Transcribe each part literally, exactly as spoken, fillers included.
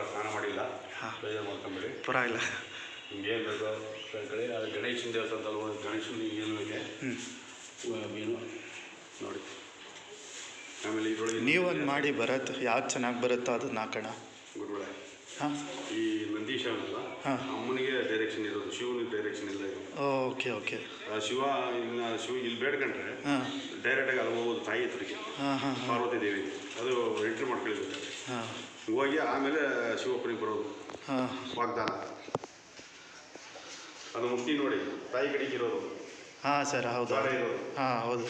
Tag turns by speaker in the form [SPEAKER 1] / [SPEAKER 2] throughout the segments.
[SPEAKER 1] ಸ್ನಾನ ಮಾಡಿಲ್ಲ, ಬೇಜಾರು ಮಾಡ್ಕೊಂಬೇಡಿ,
[SPEAKER 2] ಪರವಾಗಿಲ್ಲ.
[SPEAKER 1] ನಿಮ್ಗೆ ಏನು ಬೇಕೋ ಕಡೆ ಅದು ಗಣೇಶನ ದೇವಸ್ಥಾನದಲ್ಲಿ ಹೋಗಿ ಗಣೇಶನ ಏನು ಇದೆ ಏನು ನೋಡಿ. ಆಮೇಲೆ ಇದರೊಳಗೆ
[SPEAKER 2] ನೀವು ಒಂದು ಮಾಡಿ ಬರತ್ತೆ, ಯಾವ್ದು ಚೆನ್ನಾಗಿ ಬರುತ್ತೋ ಅದನ್ನ ಹಾಕೋಣ
[SPEAKER 1] ಗುರುಗಳೇ.
[SPEAKER 2] ಹಾಂ,
[SPEAKER 1] ಈ ನಂದೀಶ ಅಲ್ಲ, ಅಮ್ಮನಿಗೆ ಡೈರೆಕ್ಷನ್ ಇರೋದು, ಶಿವನಿಗೆ ಡೈರೆಕ್ಷನ್ ಇಲ್ಲ ಇದು.
[SPEAKER 2] Okay okay.
[SPEAKER 1] ಶಿವ ಇನ್ನು ಶಿವ ಇಲ್ಲಿ ಬೇಡ್ಕೊಂಡ್ರೆ ಡೈರೆಕ್ಟಾಗಿ ಅಲ್ಲಿ ಹೋಗೋದು ತಾಯಿ ಹತ್ರಕ್ಕೆ, ಪಾರ್ವತಿ ದೇವಿ, ಅದು ಎಂಟ್ರಿ ಮಾಡ್ಕೊಳ್ಬೇಕು. ಹೋಗಿ ಆಮೇಲೆ ಶಿವಪ್ಪನಿಗೆ ಬರೋದು ವಾಗ್ದಾನ, ಅದು ಮುಟ್ಟಿ ನೋಡಿ ತಾಯಿ ಕಡೆಗೆ ಇರೋದು.
[SPEAKER 2] ಹಾಂ ಸರ್, ಹೌದು. ಹಾಂ ಹೌದು.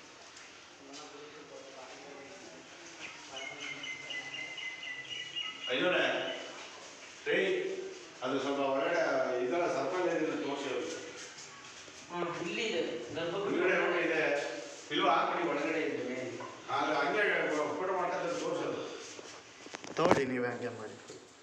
[SPEAKER 1] ಐನೋರೆ ರೇ, ಅದು ಸ್ವಲ್ಪ ಹೊರಗಡೆ ಇದೆಲ್ಲ ಸರ್ಪಂಚ ತೋರಿಸಿ ಇದೆ ಇಲ್ವಾ ಆ ಕಡೆ ಒಳಗಡೆ ಇದೆ, ಅದು ಹಂಗೆ ಫೋಟೋ ಮಾಡ್ತಾರೆ ತೋರಿಸೋದು.
[SPEAKER 2] ತೋಡಿ ನೀವು ಹಂಗೆ ಮಾಡಿ.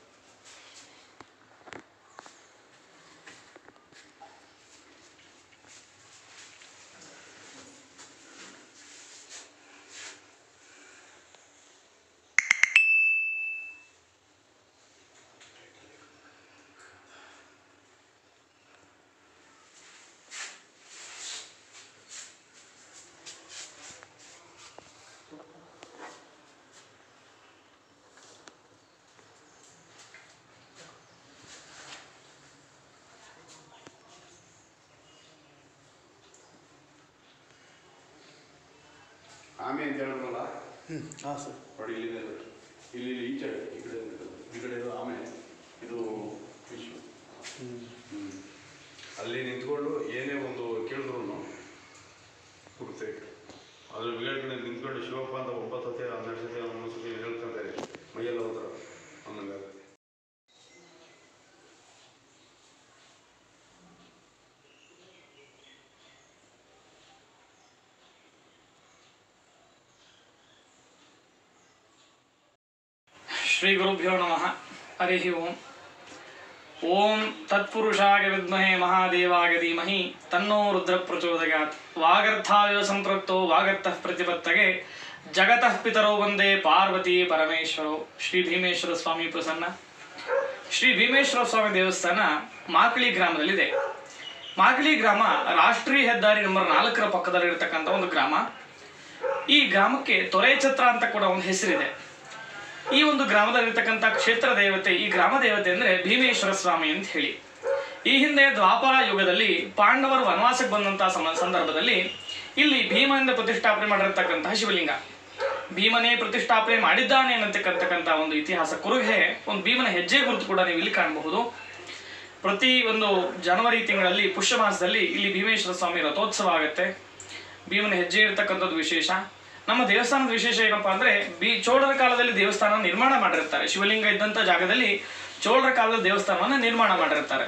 [SPEAKER 1] ಆಮೆ ಅಂತ ಹೇಳಿದ್ರಲ್ಲ,
[SPEAKER 2] ಹ್ಞೂ ಹಾಂ ಸರ್.
[SPEAKER 1] ನೋಡಿ ಇಲ್ಲಿದೆ, ಇಲ್ಲಿ ಈಚೆ ಈ ಕಡೆ ಈ ಕಡೆ ಇದು ಆಮೆ, ಇದು ವಿಶ್ವ. ಹ್ಞೂ ಅಲ್ಲಿ ನಿಂತ್ಕೊಂಡು ಏನೇ ಒಂದು ಕೇಳಿದ್ರು ಕೊಡ್ತೇವೆ. ಅದ್ರ ಕಡೆ ನಿಂತ್ಕೊಂಡು ಶಿವಪ್ಪ ಅಂತ ಒಂಬತ್ತು ಸತಿ ಹನ್ನೆರಡು ಸತಿ ಹನ್ನೊಂದು ಸತಿ ಹೇಳ್ಕೊಂತಾರೆ, ಮೈಯೆಲ್ಲ ಹೋದ್ರ ಅನ್ನಂಗಾಗುತ್ತೆ.
[SPEAKER 3] ಶ್ರೀ ಗುರುಭ್ಯೋ ನಮಃ. ಹರಿ ಓಂ. ಓಂ ತತ್ಪುರುಷಾಯ ವಿದ್ಮಹೇ ಮಹಾದೇವಾಯ ಧೀಮಹಿ ತನ್ನೋ ರುದ್ರ ಪ್ರಚೋದಯಾತ್. ವಾಗರ್ಥಾಯ ಸಂಪೃಕ್ತೋ ವಾಗರ್ಥಃ ಪ್ರತಿಪತ್ತಗೆ ಜಗತಃ ಪಿತರೋ ವಂದೇ ಪಾರ್ವತಿ ಪರಮೇಶ್ವರೋ. ಶ್ರೀ ಭೀಮೇಶ್ವರ ಸ್ವಾಮಿ ಪ್ರಸನ್ನ. ಶ್ರೀ ಭೀಮೇಶ್ವರ ಸ್ವಾಮಿ ದೇವಸ್ಥಾನ ಮಾಕಳಿ ಗ್ರಾಮದಲ್ಲಿದೆ. ಮಾಕಳಿ ಗ್ರಾಮ ರಾಷ್ಟ್ರೀಯ ಹೆದ್ದಾರಿ ನಂಬರ್ ನಾಲ್ಕರ ಪಕ್ಕದಲ್ಲಿರ್ತಕ್ಕಂಥ ಒಂದು ಗ್ರಾಮ. ಈ ಗ್ರಾಮಕ್ಕೆ ತೊರೆಛತ್ರ ಅಂತ ಕೂಡ ಒಂದು ಹೆಸರಿದೆ. ಈ ಒಂದು ಗ್ರಾಮದಲ್ಲಿರ್ತಕ್ಕಂಥ ಕ್ಷೇತ್ರ ದೇವತೆ, ಈ ಗ್ರಾಮ ದೇವತೆ ಅಂದ್ರೆ ಭೀಮೇಶ್ವರ ಸ್ವಾಮಿ ಅಂತ ಹೇಳಿ. ಈ ಹಿಂದೆ ದ್ವಾಪರ ಯುಗದಲ್ಲಿ ಪಾಂಡವರು ವನವಾಸಕ್ಕೆ ಬಂದಂತಹ ಸಂದರ್ಭದಲ್ಲಿ ಇಲ್ಲಿ ಭೀಮನಿಂದ ಪ್ರತಿಷ್ಠಾಪನೆ ಮಾಡಿರ್ತಕ್ಕಂತಹ ಶಿವಲಿಂಗ, ಭೀಮನೇ ಪ್ರತಿಷ್ಠಾಪನೆ ಮಾಡಿದ್ದಾನೆ ಅನ್ನತಕ್ಕಂಥ ಒಂದು ಇತಿಹಾಸ ಕುರುಹೆ, ಒಂದು ಭೀಮನ ಹೆಜ್ಜೆ ಗುರುತು ಕೂಡ ನೀವು ಇಲ್ಲಿ ಕಾಣಬಹುದು. ಪ್ರತಿ ಒಂದು ಜನವರಿ ತಿಂಗಳಲ್ಲಿ ಪುಷ್ಯ ಮಾಸದಲ್ಲಿ ಇಲ್ಲಿ ಭೀಮೇಶ್ವರ ಸ್ವಾಮಿ ರಥೋತ್ಸವ ಆಗುತ್ತೆ. ಭೀಮನ ಹೆಜ್ಜೆ ಇರತಕ್ಕಂಥದ್ದು ವಿಶೇಷ. ನಮ್ಮ ದೇವಸ್ಥಾನದ ವಿಶೇಷ ಏನಪ್ಪಾ ಅಂದ್ರೆ, ಬಿ ಚೋಳರ ಕಾಲದಲ್ಲಿ ದೇವಸ್ಥಾನ ನಿರ್ಮಾಣ ಮಾಡಿರ್ತಾರೆ. ಶಿವಲಿಂಗ ಇದ್ದಂಥ ಜಾಗದಲ್ಲಿ ಚೋಳರ ಕಾಲದ ದೇವಸ್ಥಾನವನ್ನ ನಿರ್ಮಾಣ ಮಾಡಿರ್ತಾರೆ.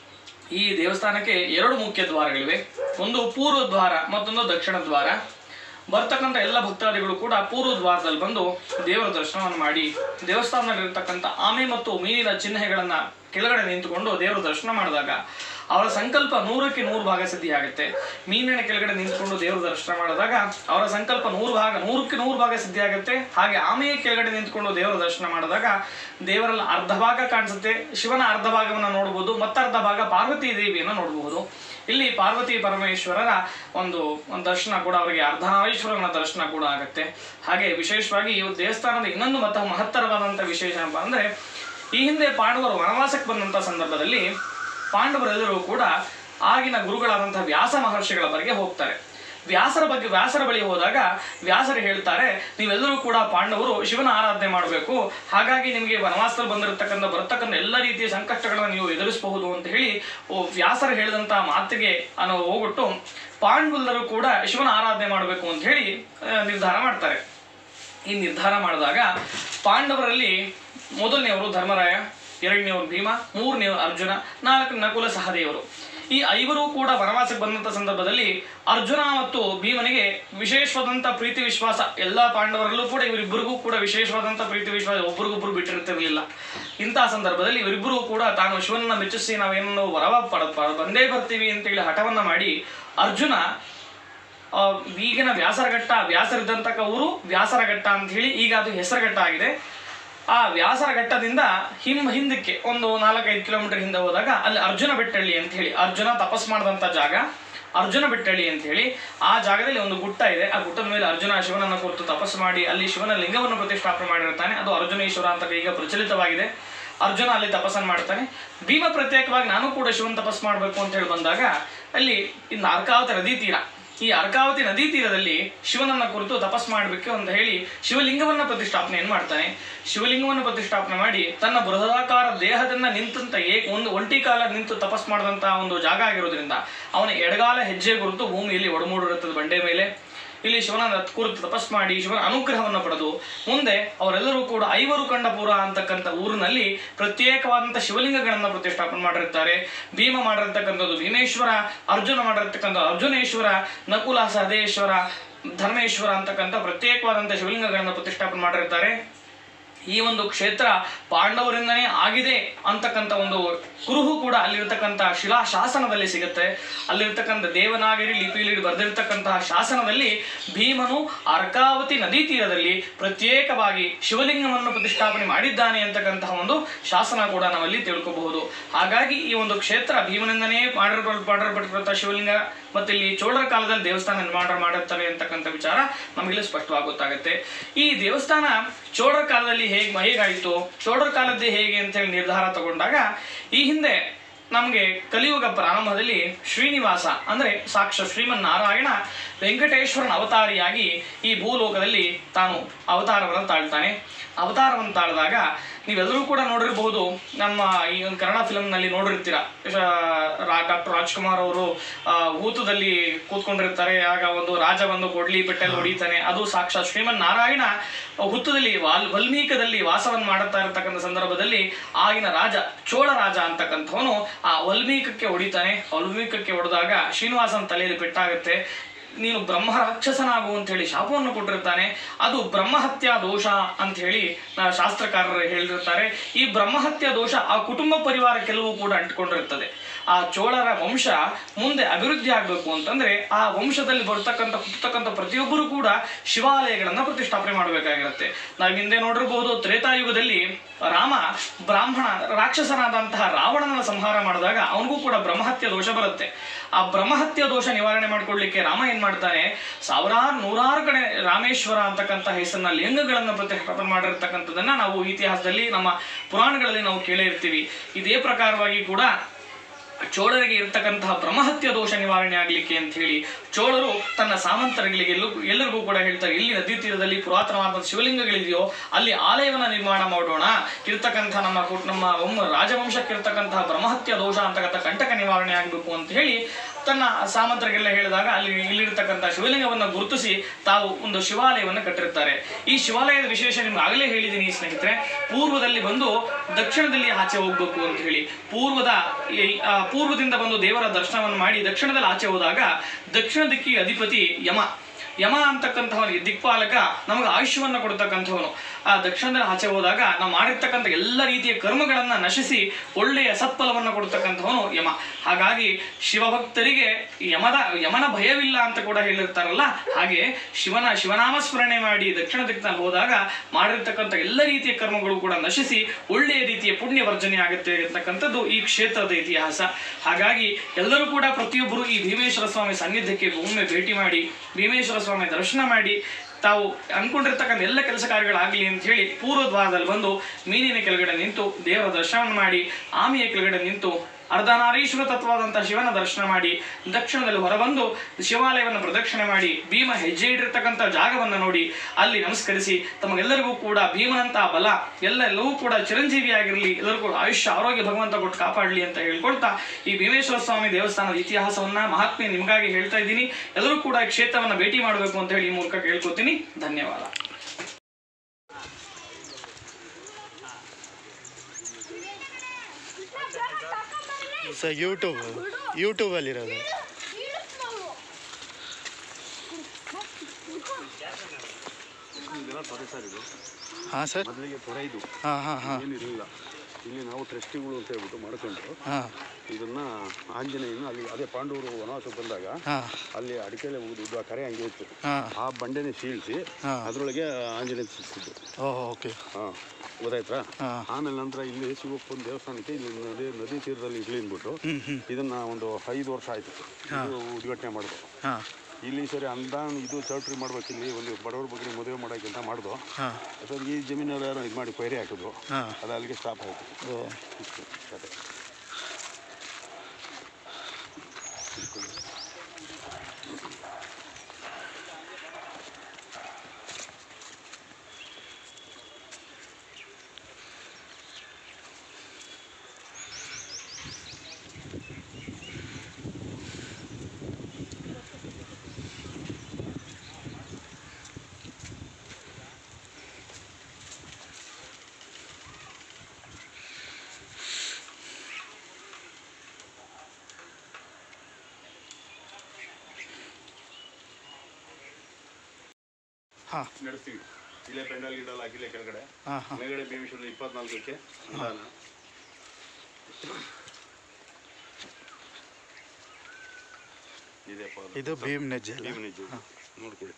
[SPEAKER 3] ಈ ದೇವಸ್ಥಾನಕ್ಕೆ ಎರಡು ಮುಖ್ಯ ದ್ವಾರಗಳಿವೆ. ಒಂದು ಪೂರ್ವ ದ್ವಾರ, ಮತ್ತೊಂದು ದಕ್ಷಿಣ ದ್ವಾರ. ಬರ್ತಕ್ಕಂಥ ಎಲ್ಲ ಭಕ್ತಾದಿಗಳು ಕೂಡ ಪೂರ್ವ ದ್ವಾರದಲ್ಲಿ ಬಂದು ದೇವರ ದರ್ಶನವನ್ನು ಮಾಡಿ, ದೇವಸ್ಥಾನದಲ್ಲಿರ್ತಕ್ಕಂಥ ಆಮೆ ಮತ್ತು ಮೀನಿನ ಚಿಹ್ನೆಗಳನ್ನ ಕೆಳಗಡೆ ನಿಂತುಕೊಂಡು ದೇವರ ದರ್ಶನ ಮಾಡಿದಾಗ ಅವರ ಸಂಕಲ್ಪ ನೂರಕ್ಕೆ ನೂರು ಭಾಗ ಸಿದ್ಧಿಯಾಗುತ್ತೆ. ಮೀನಿನ ಕೆಳಗಡೆ ನಿಂತ್ಕೊಂಡು ದೇವರ ದರ್ಶನ ಮಾಡಿದಾಗ ಅವರ ಸಂಕಲ್ಪ ನೂರು ಭಾಗ ನೂರಕ್ಕೆ ನೂರು ಭಾಗ ಸಿದ್ಧಿಯಾಗುತ್ತೆ. ಹಾಗೆ ಆಮೆಯ ಕೆಳಗಡೆ ನಿಂತ್ಕೊಂಡು ದೇವರ ದರ್ಶನ ಮಾಡಿದಾಗ ದೇವರಲ್ಲಿ ಅರ್ಧ ಭಾಗ ಕಾಣಿಸುತ್ತೆ, ಶಿವನ ಅರ್ಧ ಭಾಗವನ್ನು ನೋಡಬಹುದು, ಮತ್ತರ್ಧ ಭಾಗ ಪಾರ್ವತಿ ದೇವಿಯನ್ನು ನೋಡಬಹುದು. ಇಲ್ಲಿ ಪಾರ್ವತಿ ಪರಮೇಶ್ವರರ ಒಂದು ಒಂದು ದರ್ಶನ ಕೂಡ, ಅವರಿಗೆ ಅರ್ಧನಾರೀಶ್ವರನ ದರ್ಶನ ಕೂಡ ಆಗುತ್ತೆ. ಹಾಗೆ ವಿಶೇಷವಾಗಿ ಈ ದೇವಸ್ಥಾನದ ಇನ್ನೊಂದು ಮತ ಮಹತ್ತರವಾದಂಥ ವಿಶೇಷ ಏನಪ್ಪ ಅಂದ್ರೆ, ಈ ಹಿಂದೆ ಪಾಂಡವರು ವನವಾಸಕ್ಕೆ ಬಂದಂಥ ಸಂದರ್ಭದಲ್ಲಿ ಪಾಂಡವರೆಲ್ಲರೂ ಕೂಡ ಆಗಿನ ಗುರುಗಳಾದಂತಹ ವ್ಯಾಸ ಮಹರ್ಷಿಗಳ ಬಳಿಗೆ ಹೋಗ್ತಾರೆ. ವ್ಯಾಸರ ಬಗ್ಗೆ ವ್ಯಾಸರ ಬಳಿ ಹೋದಾಗ ವ್ಯಾಸರು ಹೇಳ್ತಾರೆ, ನೀವೆಲ್ಲರೂ ಕೂಡ ಪಾಂಡವರು ಶಿವನ ಆರಾಧನೆ ಮಾಡಬೇಕು, ಹಾಗಾಗಿ ನಿಮಗೆ ವನವಾಸದಲ್ಲಿ ಬಂದಿರತಕ್ಕಂಥ ಬರ್ತಕ್ಕಂಥ ಎಲ್ಲ ರೀತಿಯ ಸಂಕಷ್ಟಗಳನ್ನು ನೀವು ಎದುರಿಸಬಹುದು ಅಂತ ಹೇಳಿ ವ್ಯಾಸರು ಹೇಳಿದಂತಹ ಮಾತಿಗೆ ಅನ್ನೋ ಹೋಗ್ಬಿಟ್ಟು ಪಾಂಡವರೆಲ್ಲರೂ ಕೂಡ ಶಿವನ ಆರಾಧನೆ ಮಾಡಬೇಕು ಅಂತ ಹೇಳಿ ನಿರ್ಧಾರ ಮಾಡ್ತಾರೆ. ಈ ನಿರ್ಧಾರ ಮಾಡಿದಾಗ ಪಾಂಡವರಲ್ಲಿ ಮೊದಲನೆಯವರು ಧರ್ಮರಾಯ, ಎರಡನೇವರು ಭೀಮ, ಮೂರನೇವರು ಅರ್ಜುನ, ನಾಲ್ಕು ನಕುಲ ಸಹದೇವರು. ಈ ಐವರು ಕೂಡ ವನವಾಸಕ್ಕೆ ಬಂದಂಥ ಸಂದರ್ಭದಲ್ಲಿ ಅರ್ಜುನ ಮತ್ತು ಭೀಮನಿಗೆ ವಿಶೇಷವಾದಂಥ ಪ್ರೀತಿ ವಿಶ್ವಾಸ, ಎಲ್ಲ ಪಾಂಡವರಲ್ಲೂ ಕೂಡ ಇವರಿಬ್ಬರಿಗೂ ಕೂಡ ವಿಶೇಷವಾದಂಥ ಪ್ರೀತಿ ವಿಶ್ವಾಸ, ಒಬ್ರಿಗೊಬ್ರು ಬಿಟ್ಟಿರ್ತಿರ್ಲಿಲ್ಲ. ಇಂತಹ ಸಂದರ್ಭದಲ್ಲಿ ಇವರಿಬ್ಬರೂ ಕೂಡ ತಾನು ಶಿವನನ್ನ ಮೆಚ್ಚಿಸಿ ನಾವೇನೋ ವರವ ಪಡ ಬಂದೇ ಬರ್ತೀವಿ ಅಂತೇಳಿ ಹಠವನ್ನ ಮಾಡಿ ಅರ್ಜುನ ಈಗಿನ ವ್ಯಾಸರಘಟ್ಟ, ವ್ಯಾಸರಿದ್ದಂಥ ಊರು ವ್ಯಾಸರಘಟ್ಟ ಅಂತ ಹೇಳಿ ಈಗ ಅದು ಹೆಸರುಘಟ್ಟ ಆಗಿದೆ. ಆ ವ್ಯಾಸರ ಘಟ್ಟದಿಂದ ಹಿಂ ಹಿಂದಕ್ಕೆ ಒಂದು ನಾಲ್ಕೈದು ಕಿಲೋಮೀಟರ್ ಹಿಂದೆ ಹೋದಾಗ ಅಲ್ಲಿ ಅರ್ಜುನ ಬೆಟ್ಟಳ್ಳಿ ಅಂತ ಹೇಳಿ, ಅರ್ಜುನ ತಪಸ್ ಮಾಡಿದಂಥ ಜಾಗ ಅರ್ಜುನ ಬೆಟ್ಟಳ್ಳಿ ಅಂತ ಹೇಳಿ. ಆ ಜಾಗದಲ್ಲಿ ಒಂದು ಗುಟ್ಟ ಇದೆ. ಆ ಗುಟ್ಟದ ಮೇಲೆ ಅರ್ಜುನ ಶಿವನನ್ನು ಕುರಿತು ತಪಸ್ಸು ಮಾಡಿ ಅಲ್ಲಿ ಶಿವನ ಲಿಂಗವನ್ನು ಪ್ರತಿಷ್ಠಾಪನೆ ಮಾಡಿರ್ತಾನೆ. ಅದು ಅರ್ಜುನೇಶ್ವರ ಅಂತ ಈಗ ಪ್ರಚಲಿತವಾಗಿದೆ. ಅರ್ಜುನ ಅಲ್ಲಿ ತಪಸ್ಸನ್ನು ಮಾಡ್ತಾನೆ. ಭೀಮ ಪ್ರತ್ಯೇಕವಾಗಿ ನಾನು ಕೂಡ ಶಿವನ ತಪಸ್ಸು ಮಾಡಬೇಕು ಅಂತ ಹೇಳಿ ಬಂದಾಗ ಅಲ್ಲಿ ಇನ್ನು ಅರ್ಕಾವತಿ ನದಿ ತೀರ, ಈ ಅರ್ಕಾವತಿ ನದಿ ತೀರದಲ್ಲಿ ಶಿವನನ್ನ ಕುರಿತು ತಪಸ್ ಮಾಡಬೇಕು ಅಂತ ಹೇಳಿ ಶಿವಲಿಂಗವನ್ನ ಪ್ರತಿಷ್ಠಾಪನೆಯನ್ನು ಮಾಡ್ತಾನೆ. ಶಿವಲಿಂಗವನ್ನು ಪ್ರತಿಷ್ಠಾಪನೆ ಮಾಡಿ ತನ್ನ ಬೃಹದಾಕಾರ ದೇಹದನ್ನ ನಿಂತಂತ ಏಕ ಒಂದು ಒಂಟಿ ಕಾಲ ನಿಂತು ತಪಸ್ ಮಾಡಿದಂತ ಒಂದು ಜಾಗ ಆಗಿರೋದ್ರಿಂದ ಅವನ ಎಡಗಾಲ ಹೆಜ್ಜೆ ಗುರುತು ಭೂಮಿಯಲ್ಲಿ ಒಡಮೂಡಿರುತ್ತದೆ ಬಂಡೆ ಮೇಲೆ. ಇಲ್ಲಿ ಶಿವನ ಕುರಿತು ತಪಸ್ ಮಾಡಿ ಶಿವನ ಅನುಗ್ರಹವನ್ನು ಪಡೆದು ಮುಂದೆ ಅವರೆಲ್ಲರೂ ಕೂಡ ಐವರು ಕಂಡಪುರ ಅಂತಕ್ಕಂಥ ಊರಿನಲ್ಲಿ ಪ್ರತ್ಯೇಕವಾದಂಥ ಶಿವಲಿಂಗಗಳನ್ನು ಪ್ರತಿಷ್ಠಾಪನೆ ಮಾಡಿರ್ತಾರೆ. ಭೀಮ ಮಾಡಿರ್ತಕ್ಕಂಥದ್ದು ಭೀಮೇಶ್ವರ, ಅರ್ಜುನ ಮಾಡಿರ್ತಕ್ಕಂಥ ಅರ್ಜುನೇಶ್ವರ, ನಕುಲ ಸಹದೇಶ್ವರ, ಧರ್ಮೇಶ್ವರ ಅಂತಕ್ಕಂಥ ಪ್ರತ್ಯೇಕವಾದಂಥ ಶಿವಲಿಂಗಗಳನ್ನು ಪ್ರತಿಷ್ಠಾಪನೆ ಮಾಡಿರ್ತಾರೆ. ಈ ಒಂದು ಕ್ಷೇತ್ರ ಪಾಂಡವರಿಂದನೇ ಆಗಿದೆ ಅಂತಕ್ಕಂಥ ಒಂದು ಕುರುಹು ಕೂಡ ಅಲ್ಲಿರ್ತಕ್ಕಂಥ ಶಿಲಾ ಶಾಸನದಲ್ಲಿ ಸಿಗುತ್ತೆ. ಅಲ್ಲಿರ್ತಕ್ಕಂಥ ದೇವನಾಗರಿ ಲಿಪಿಯಲ್ಲಿ ಬರೆದಿರ್ತಕ್ಕಂತಹ ಶಾಸನದಲ್ಲಿ ಭೀಮನು ಅರ್ಕಾವತಿ ನದಿ ತೀರದಲ್ಲಿ ಪ್ರತ್ಯೇಕವಾಗಿ ಶಿವಲಿಂಗವನ್ನು ಪ್ರತಿಷ್ಠಾಪನೆ ಮಾಡಿದ್ದಾನೆ ಅಂತಕ್ಕಂತಹ ಒಂದು ಶಾಸನ ಕೂಡ ನಾವಲ್ಲಿ ತಿಳ್ಕೋಬಹುದು. ಹಾಗಾಗಿ ಈ ಒಂದು ಕ್ಷೇತ್ರ ಭೀಮನಿಂದನೇ ಮಾಡಿರ್ ಮಾಡಿರಲ್ಪಟ್ಟಿರುವಂತಹ ಶಿವಲಿಂಗ ಮತ್ತೆ ಇಲ್ಲಿ ಚೋಳರ ಕಾಲದಲ್ಲಿ ದೇವಸ್ಥಾನ ನಿರ್ಮಾಣ ಮಾಡಿರ್ತಾರೆ ಅಂತಕ್ಕಂಥ ವಿಚಾರ ನಮಗಿಲ್ಲಿ ಸ್ಪಷ್ಟವಾಗಿ ಗೊತ್ತಾಗುತ್ತೆ. ಈ ದೇವಸ್ಥಾನ ಚೋಳರ ಕಾಲದಲ್ಲಿ ಹೇಗೆ ಹೇಗಾಯಿತು, ಚೋಳರ ಕಾಲದ್ದೇ ಹೇಗೆ ಅಂತ ಹೇಳಿ ನಿರ್ಧಾರ ತಗೊಂಡಾಗ ಈ ಹಿಂದೆ ನಮಗೆ ಕಲಿಯುಗ ಪ್ರಾರಂಭದಲ್ಲಿ ಶ್ರೀನಿವಾಸ ಅಂದ್ರೆ ಸಾಕ್ಷಾತ್ ಶ್ರೀಮನ್ನಾರಾಯಣ ವೆಂಕಟೇಶ್ವರನ ಅವತಾರಿಯಾಗಿ ಈ ಭೂಲೋಕದಲ್ಲಿ ತಾನು ಅವತಾರವನ್ನು ತಾಳ್ತಾನೆ. ಅವತಾರವನ್ನು ತಾಳಿದಾಗ ನೀವೆಲ್ಲರೂ ಕೂಡ ನೋಡಿರಬಹುದು, ನಮ್ಮ ಈ ಒಂದು ಕನ್ನಡ ಫಿಲಮ್ನಲ್ಲಿ ನೋಡಿರ್ತೀರ, ಡಾಕ್ಟರ್ ರಾಜ್ಕುಮಾರ್ ಅವರು ಊತದಲ್ಲಿ ಕೂತ್ಕೊಂಡಿರ್ತಾರೆ. ಆಗ ಒಂದು ರಾಜ ಬಂದು ಕೊಡ್ಲಿ ಬೆಟ್ಟಲ್ಲಿ ಹೊಡಿತಾನೆ. ಅದು ಸಾಕ್ಷಾತ್ ಶ್ರೀಮನ್ ನಾರಾಯಣ ಹುತ್ತದಲ್ಲಿ ವಾಲ್ ವಲ್ಮೀಕದಲ್ಲಿ ವಾಸವನ್ನು ಮಾಡುತ್ತಾ ಇರತಕ್ಕಂಥ ಸಂದರ್ಭದಲ್ಲಿ ಆಗಿನ ರಾಜ ಚೋಳ ರಾಜ ಅಂತಕ್ಕಂಥವನು ಆ ವಲ್ಮೀಕಕ್ಕೆ ಹೊಡಿತಾನೆ. ವಲ್ಮೀಕಕ್ಕೆ ಹೊಡೆದಾಗ ಶ್ರೀನಿವಾಸನ ತಲೆಯಲ್ಲಿ ಪೆಟ್ಟಾಗುತ್ತೆ. ನೀನು ಬ್ರಹ್ಮ ರಾಕ್ಷಸನಾಗು ಅಂತ ಹೇಳಿ ಶಾಪವನ್ನು ಕೊಟ್ಟಿರ್ತಾನೆ. ಅದು ಬ್ರಹ್ಮಹತ್ಯಾ ದೋಷ ಅಂತ ಹೇಳಿ ಶಾಸ್ತ್ರಕಾರರು ಹೇಳಿರ್ತಾರೆ. ಈ ಬ್ರಹ್ಮಹತ್ಯಾ ದೋಷ ಆ ಕುಟುಂಬ ಪರಿವಾರಕ್ಕೆಲ್ಲವೂ ಕೂಡ ಅಂಟಿಕೊಂಡಿರ್ತದೆ. ಆ ಚೋಳರ ವಂಶ ಮುಂದೆ ಅಭಿವೃದ್ಧಿ ಆಗಬೇಕು ಅಂತಂದ್ರೆ ಆ ವಂಶದಲ್ಲಿ ಬರ್ತಕ್ಕಂಥ ಹುಟ್ಟತಕ್ಕಂಥ ಪ್ರತಿಯೊಬ್ಬರು ಕೂಡ ಶಿವಾಲಯಗಳನ್ನ ಪ್ರತಿಷ್ಠಾಪನೆ ಮಾಡಬೇಕಾಗಿರುತ್ತೆ. ನಾವು ಹಿಂದೆ ನೋಡಿರ್ಬಹುದು, ತ್ರೇತಾಯುಗದಲ್ಲಿ ರಾಮ ಬ್ರಾಹ್ಮಣ ರಾಕ್ಷಸನಾದಂತಹ ರಾವಣನ ಸಂಹಾರ ಮಾಡಿದಾಗ ಅವನಿಗೂ ಕೂಡ ಬ್ರಹ್ಮಹತ್ಯೆ ದೋಷ ಬರುತ್ತೆ. ಆ ಬ್ರಹ್ಮಹತ್ಯೆ ದೋಷ ನಿವಾರಣೆ ಮಾಡ್ಕೊಳ್ಳಿಕ್ಕೆ ರಾಮ ಏನ್ ಮಾಡ್ತಾನೆ, ಸಾವಿರಾರು ನೂರಾರು ಕಡೆ ರಾಮೇಶ್ವರ ಅಂತಕ್ಕಂಥ ಹೆಸರಿನ ಲಿಂಗಗಳನ್ನು ಪ್ರತಿಷ್ಠಾಪನೆ ಮಾಡಿರ್ತಕ್ಕಂಥದ್ದನ್ನ ನಾವು ಇತಿಹಾಸದಲ್ಲಿ ನಮ್ಮ ಪುರಾಣಗಳಲ್ಲಿ ನಾವು ಕೇಳೇ ಇರ್ತೀವಿ. ಇದೇ ಪ್ರಕಾರವಾಗಿ ಕೂಡ ಚೋಳರಿಗೆ ಇರ್ತಕ್ಕಂತಹ ಬ್ರಹ್ಮಹತ್ಯೆ ದೋಷ ನಿವಾರಣೆ ಆಗ್ಲಿಕ್ಕೆ ಅಂತ ಹೇಳಿ ಚೋಳರು ತನ್ನ ಸಾಮಂತರಿಗೆ ಎಲ್ಲರಿಗೂ ಕೂಡ ಹೇಳ್ತಾರೆ, ಇಲ್ಲಿ ನದಿ ತೀರದಲ್ಲಿ ಪುರಾತನವಾದ ಶಿವಲಿಂಗಗಳಿದೆಯೋ ಅಲ್ಲಿ ಆಲಯವನ್ನ ನಿರ್ಮಾಣ ಮಾಡೋಣ, ಇರ್ತಕ್ಕಂಥ ನಮ್ಮ ನಮ್ಮ ಒಮ್ಮ ರಾಜವಂಶಕ್ಕೆ ಇರ್ತಕ್ಕಂತಹ ಬ್ರಹ್ಮಹತ್ಯೆ ದೋಷ ಅಂತಕ್ಕಂಥ ಕಂಟಕ ನಿವಾರಣೆ ಆಗಬೇಕು ಅಂತ ಹೇಳಿ ತನ್ನ ಸಾಮಂತರಿಗೆಲ್ಲ ಹೇಳಿದಾಗ ಅಲ್ಲಿ ಇಲ್ಲಿರ್ತಕ್ಕಂಥ ಶಿವಲಿಂಗವನ್ನು ಗುರುತಿಸಿ ತಾವು ಒಂದು ಶಿವಾಲಯವನ್ನು ಕಟ್ಟಿರ್ತಾರೆ. ಈ ಶಿವಾಲಯದ ವಿಶೇಷ ನಿಮ್ಗೆ ಆಗಲೇ ಹೇಳಿದ್ದೀನಿ ಸ್ನೇಹಿತರೆ, ಪೂರ್ವದಲ್ಲಿ ಬಂದು ದಕ್ಷಿಣದಲ್ಲಿ ಆಚೆ ಹೋಗ್ಬೇಕು ಅಂತ ಹೇಳಿ ಪೂರ್ವದ ಪೂರ್ವದಿಂದ ಬಂದು ದೇವರ ದರ್ಶನವನ್ನು ಮಾಡಿ ದಕ್ಷಿಣದಲ್ಲಿ ಆಚೆ ಹೋದಾಗ ದಕ್ಷಿಣ ದಿಕ್ಕಿಗೆ ಅಧಿಪತಿ ಯಮ. ಯಮ ಅಂತಕ್ಕಂಥವನಿಗೆ ದಿಕ್ಪಾಲಕ, ನಮಗೆ ಆಯುಷ್ಯವನ್ನು ಕೊಡ್ತಕ್ಕಂಥವನು. ಆ ದಕ್ಷಿಣದಲ್ಲಿ ಆಚೆ ಹೋದಾಗ ನಾವು ಮಾಡಿರ್ತಕ್ಕಂಥ ಎಲ್ಲ ರೀತಿಯ ಕರ್ಮಗಳನ್ನ ನಶಿಸಿ ಒಳ್ಳೆಯ ಸತ್ಫಲವನ್ನು ಕೊಡ್ತಕ್ಕಂಥವನು ಯಮ. ಹಾಗಾಗಿ ಶಿವಭಕ್ತರಿಗೆ ಯಮದ ಯಮನ ಭಯವಿಲ್ಲ ಅಂತ ಕೂಡ ಹೇಳಿರ್ತಾರಲ್ಲ, ಹಾಗೆ ಶಿವನ ಶಿವನಾಮಸ್ಮರಣೆ ಮಾಡಿ ದಕ್ಷಿಣ ದಿಕ್ಕಿನಲ್ಲಿ ಹೋದಾಗ ಮಾಡಿರ್ತಕ್ಕಂಥ ಎಲ್ಲ ರೀತಿಯ ಕರ್ಮಗಳು ಕೂಡ ನಶಿಸಿ ಒಳ್ಳೆಯ ರೀತಿಯ ಪುಣ್ಯ ವರ್ಜನೆ ಆಗುತ್ತೆ ಇರತಕ್ಕಂಥದ್ದು ಈ ಕ್ಷೇತ್ರದ ಇತಿಹಾಸ. ಹಾಗಾಗಿ ಎಲ್ಲರೂ ಕೂಡ ಪ್ರತಿಯೊಬ್ಬರು ಈ ಭೀಮೇಶ್ವರ ಸ್ವಾಮಿ ಸಾನ್ನಿಧ್ಯಕ್ಕೆ ಒಮ್ಮೆ ಭೇಟಿ ಮಾಡಿ ಭೀಮೇಶ್ವರ ಸ್ವಾಮಿ ದರ್ಶನ ಮಾಡಿ ತಾವು ಅನ್ಕೊಂಡಿರ್ತಕ್ಕಂಥ ಎಲ್ಲ ಕೆಲಸ ಕಾರ್ಯಗಳಾಗಲಿ ಅಂತ ಹೇಳಿ ಪೂರ್ವ ದ್ವಾರದಲ್ಲಿ ಬಂದು ಮೀನಿನ ಕೆಳಗಡೆ ನಿಂತು ದೇವರ ದರ್ಶನ ಮಾಡಿ ಆಮೆಯ ಕೆಳಗಡೆ ನಿಂತು ಅರ್ಧನಾರೀಶ್ವರ ತತ್ವವಾದಂತಹ ಶಿವನ ದರ್ಶನ ಮಾಡಿ ದಕ್ಷಿಣದಲ್ಲಿ ಹೊರಬಂದು ಶಿವಾಲಯವನ್ನು ಪ್ರದಕ್ಷಿಣೆ ಮಾಡಿ ಭೀಮ ಹೆಜ್ಜೆ ಇಟ್ಟಿರ್ತಕ್ಕಂಥ ಜಾಗವನ್ನು ನೋಡಿ ಅಲ್ಲಿ ನಮಸ್ಕರಿಸಿ ತಮಗೆಲ್ಲರಿಗೂ ಕೂಡ ಭೀಮನಂತಹ ಬಲ ಎಲ್ಲ ಎಲ್ಲವೂ ಕೂಡ ಚಿರಂಜೀವಿಯಾಗಿರಲಿ, ಎಲ್ಲರಿಗೂ ಕೂಡ ಆಯುಷ್ಯ ಆರೋಗ್ಯ ಭಗವಂತ ಕೊಟ್ಟು ಕಾಪಾಡಲಿ ಅಂತ ಹೇಳ್ಕೊಳ್ತಾ ಈ ಭೀಮೇಶ್ವರ ಸ್ವಾಮಿ ದೇವಸ್ಥಾನದ ಇತಿಹಾಸವನ್ನ ಮಹಾತ್ಮೆ ನಿಮಗಾಗಿ ಹೇಳ್ತಾ ಇದ್ದೀನಿ. ಎಲ್ಲರೂ ಕೂಡ ಈ ಕ್ಷೇತ್ರವನ್ನು ಭೇಟಿ ಮಾಡಬೇಕು ಅಂತ ಹೇಳಿ ಈ ಮೂಲಕ ಕೇಳ್ಕೊತೀನಿ. ಧನ್ಯವಾದ.
[SPEAKER 2] ಸರ್ ಯೂಟ್ಯೂಬ್ ಯೂಟ್ಯೂಬಲ್ಲಿರೋದು. ಹಾಂ ಸರ್, ಹಾಂ ಹಾಂ ಹಾಂ
[SPEAKER 1] ಇಲ್ಲಿ ನಾವು ಟ್ರಸ್ಟಿಗಳು ಅಂತ ಹೇಳ್ಬಿಟ್ಟು ಮಾಡ್ಕೊಂಡು
[SPEAKER 2] ಹಾಂ
[SPEAKER 1] ಇದನ್ನು ಆಂಜನೇಯನ ಅಲ್ಲಿ ಅದೇ ಪಾಂಡವರು ವನವಾಸಕ್ಕೆ ಬಂದಾಗ
[SPEAKER 2] ಹಾಂ
[SPEAKER 1] ಅಲ್ಲಿ ಅಡಿಕೆಲೆ ಉದ್ದು ಆ ಕರೆ ಹಂಗೆ ಇತ್ತು,
[SPEAKER 2] ಹಾಂ
[SPEAKER 1] ಆ ಬಂಡೆನೇ ಸೀಳಿಸಿ
[SPEAKER 2] ಹಾಂ
[SPEAKER 1] ಅದರೊಳಗೆ ಆಂಜನೇಯ ಸಿಕ್ತಿದ್ದು.
[SPEAKER 2] ಓಹ್ ಓಕೆ
[SPEAKER 1] ಹಾಂ ಗೊತ್ತಾಯ್ತಾ.
[SPEAKER 2] ಹಾಂ
[SPEAKER 1] ಆಮೇಲೆ ನಂತರ ಇಲ್ಲಿ ಶಿವಪ್ಪನ ದೇವಸ್ಥಾನಕ್ಕೆ ಇಲ್ಲಿ ನದಿ ನದಿ ತೀರದಲ್ಲಿ ಇರಲಿ ಅಂದ್ಬಿಟ್ಟು
[SPEAKER 2] ಹ್ಞೂ ಹ್ಞೂ
[SPEAKER 1] ಇದನ್ನು ಒಂದು ಐದು ವರ್ಷ ಆಯಿತು ಇದು ಉದ್ಘಾಟನೆ ಮಾಡಿದ್ರು.
[SPEAKER 2] ಹಾಂ
[SPEAKER 1] ಇಲ್ಲಿ ಸರಿ ಅಂದಾನ್ ಇದು ಚೌಟ್ರಿ ಮಾಡ್ಬೇಕು, ಇಲ್ಲಿ ಒಂದು ಬಡವ್ರ ಬಗ್ಗೆ ಮದುವೆ ಮಾಡೋಕ್ಕಿಂತ ಮಾಡಿದ್ರು.
[SPEAKER 2] ಹಾಂ
[SPEAKER 1] ಅಥವಾ ಈ ಜಮೀನಲ್ಲಿ ಯಾರೋ ಇದು ಮಾಡಿ ಪೈರಿ ಹಾಕಿದ್ರು,
[SPEAKER 2] ಹಾಂ
[SPEAKER 1] ಅದು ಅಲ್ಲಿಗೆ ಸ್ಟಾಪ್ ಆಯಿತು.
[SPEAKER 2] ಓ
[SPEAKER 1] ಇಷ್ಟು ಕತೆ.
[SPEAKER 2] ಹಾಂ
[SPEAKER 1] ನಡೆಸ್ತೀವಿ. ಇಲ್ಲೇ ಪೆಂಡಲ್ ಗಿಡಲ್ ಹಾಕಿಲ್ಲೇ ಕೆಳಗಡೆ
[SPEAKER 2] ಹಾಂ ಹಾಂ
[SPEAKER 1] ಮೇಲ್ಗಡೆ ಭೀಮೇಶ್ವರ ಇಪ್ಪತ್ನಾಲ್ಕಕ್ಕೆ ನಿಧಾನ. ಇದೆಯಪ್ಪ ಅದು.
[SPEAKER 2] ಇದು ಭೀಮ್ ನೆಜ್ಜೆ ಅಲ್ಲ?
[SPEAKER 1] ಭೀಮ್ ನಿಜ ನೋಡ್ಕೊಳ್ಳಿ.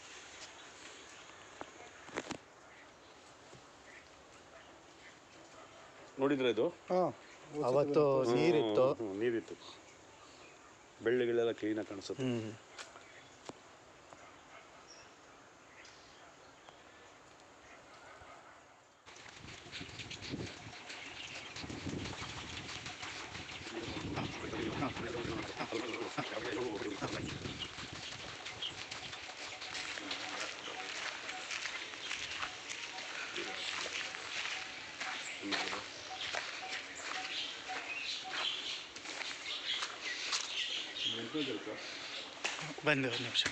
[SPEAKER 1] ನೋಡಿದ್ರೆ ಇದು
[SPEAKER 2] ಹಾಂ ಅವತ್ತು ನೀರಿತ್ತು.
[SPEAKER 1] ಹ್ಞೂ ನೀರಿತ್ತು, ಬೆಳ್ಳಿಗಳೆಲ್ಲ ಕ್ಲೀನಾಗಿ ಕಾಣಿಸುತ್ತೆ.
[SPEAKER 2] ಹ್ಞೂ ಬಂದು ಒಂದು ನಿಮಿಷ.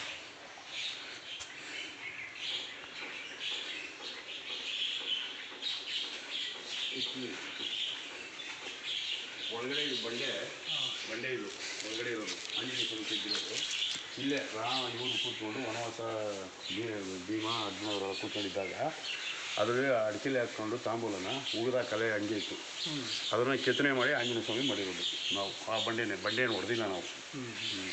[SPEAKER 1] ಒಳಗಡೆ ಇದು ಬಂಡೆ ಬಂಡೆ ಇದು ಒಳಗಡೆ ಇರೋದು ಆಂಜನೇಯ ಸ್ವಾಮಿ ತೆಗ್ದಿರೋದು. ಇಲ್ಲೇ ರಾಮ ಇವರು ಕೂತ್ಕೊಂಡು ವನವಾಸ ಭೀಮಾ ಅರ್ಜುನವರೆಲ್ಲ ಕೂತ್ಕೊಂಡಿದ್ದಾಗ ಅದುವೇ ಅಡಿಕೆಲೆ ಹಾಕ್ಕೊಂಡು ತಾಂಬೂಲನ ಉಗಿದ ಕಲೆ ಹಂಗೆ ಇತ್ತು. ಅದನ್ನು ಕೆತ್ತನೆ ಮಾಡಿ ಆಂಜನೇಯ ಸ್ವಾಮಿ ಮಾಡಿರೋದು ನಾವು. ಆ ಬಂಡೆನೇ ಬಂಡೆಯನ್ನು ಹೊಡೆದಿಲ್ಲ ನಾವು. ಹ್ಞೂ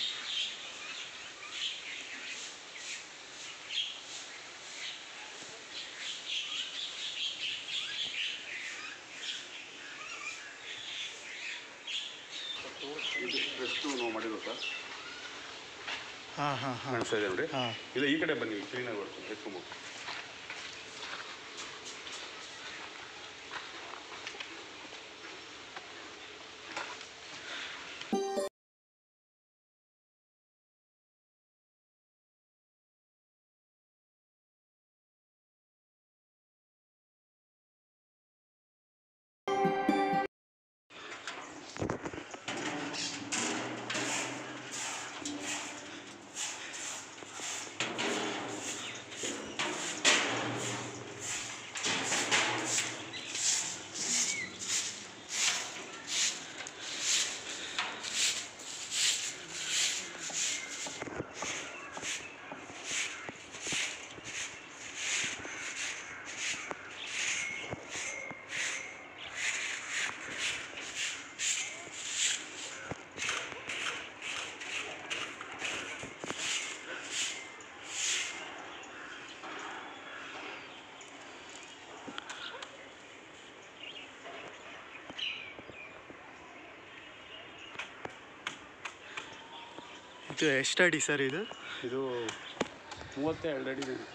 [SPEAKER 1] ಎಷ್ಟು ನಾವು ಮಾಡಿರೋದು ಸರ್.
[SPEAKER 2] ಹಾಂ ಹಾಂ ಹಾಂ
[SPEAKER 1] ಕಾಣಿಸ್ತಾ ಇದೆ ನೋಡಿ.
[SPEAKER 2] ಹಾಂ
[SPEAKER 1] ಇಲ್ಲ ಈ ಕಡೆ ಬನ್ನಿ, ಕ್ಲೀನಾಗಿ ಬರ್ತದೆ ಎತ್ಕೊಂಬೋದು.
[SPEAKER 2] ಇದು ಎಷ್ಟು ಅಡಿ ಸರ್ ಇದು?
[SPEAKER 1] ಇದು ಮೂವತ್ತೆರಡು ಅಡಿ ಇದೆ.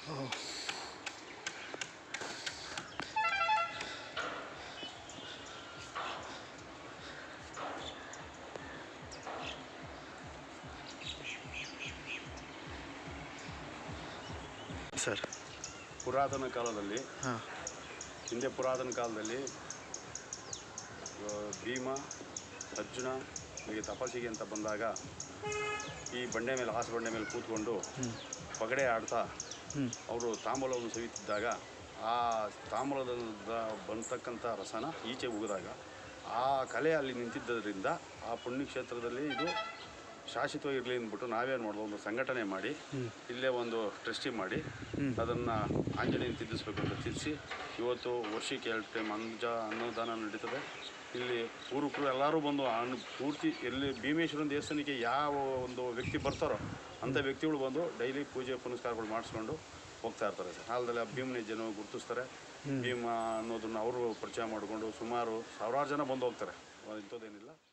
[SPEAKER 2] ಸರ್
[SPEAKER 1] ಪುರಾತನ ಕಾಲದಲ್ಲಿ
[SPEAKER 2] ಹಾಂ
[SPEAKER 1] ಹಿಂದೆ ಪುರಾತನ ಕಾಲದಲ್ಲಿ ಭೀಮ ಅರ್ಜುನ ಹೀಗೆ ತಪಸ್ಸಿಗೆ ಅಂತ ಬಂದಾಗ ಈ ಬಂಡೆ ಮೇಲೆ ಹಾಸು ಬಂಡೆ ಮೇಲೆ ಕೂತ್ಕೊಂಡು ಪಗಡೆ ಆಡ್ತಾ ಅವರು ತಾಂಬೂಲವನ್ನು ಸವಿತಿದ್ದಾಗ ಆ ತಾಂಬೂಲದ ಬಂತಕ್ಕಂಥ ರಸನ ಈಚೆ ಉಗಿದಾಗ ಆ ಕಲೆ ಅಲ್ಲಿ ನಿಂತಿದ್ದರಿಂದ ಆ ಪುಣ್ಯಕ್ಷೇತ್ರದಲ್ಲಿ ಇದು ಶಾಶ್ವತವಾಗಿ ಇರಲಿ ಅಂದ್ಬಿಟ್ಟು ನಾವೇನು ಮಾಡೋದು ಒಂದು ಸಂಘಟನೆ ಮಾಡಿ ಇಲ್ಲೇ ಒಂದು ಟ್ರಸ್ಟಿ ಮಾಡಿ ಅದನ್ನು ಆಂಜನೇಯನ ತಿದ್ದಿಸ್ಬೇಕು ಅಂತ ತಿದ್ದಿಸಿ ಇವತ್ತು ವರ್ಷಕ್ಕೆ ಎರಡು ಟೈಮ್ ಅಂಜ ಅನ್ನದಾನ ನಡೀತದೆ. ಇಲ್ಲಿ ಪೂರ್ವಕರು ಎಲ್ಲರೂ ಬಂದು ಅನ್ ಪೂರ್ತಿ ಎಲ್ಲಿ ಭೀಮೇಶ್ವರನ ದೇವಸ್ಥಾನಕ್ಕೆ ಯಾವ ಒಂದು ವ್ಯಕ್ತಿ ಬರ್ತಾರೋ ಅಂಥ ವ್ಯಕ್ತಿಗಳು ಬಂದು ಡೈಲಿ ಪೂಜೆ ಪುನಸ್ಕಾರಗಳು ಮಾಡಿಸ್ಕೊಂಡು ಹೋಗ್ತಾ ಇರ್ತಾರೆ ಸರ್. ಕಾಲದಲ್ಲಿ ಭೀಮನ ಜನ ಗುರುತಿಸ್ತಾರೆ, ಭೀಮ ಅನ್ನೋದನ್ನು ಅವರು ಪರಿಚಯ ಮಾಡಿಕೊಂಡು ಸುಮಾರು ಸಾವಿರಾರು ಜನ ಬಂದು ಹೋಗ್ತಾರೆ, ಇಂಥದ್ದೇನಿಲ್ಲ.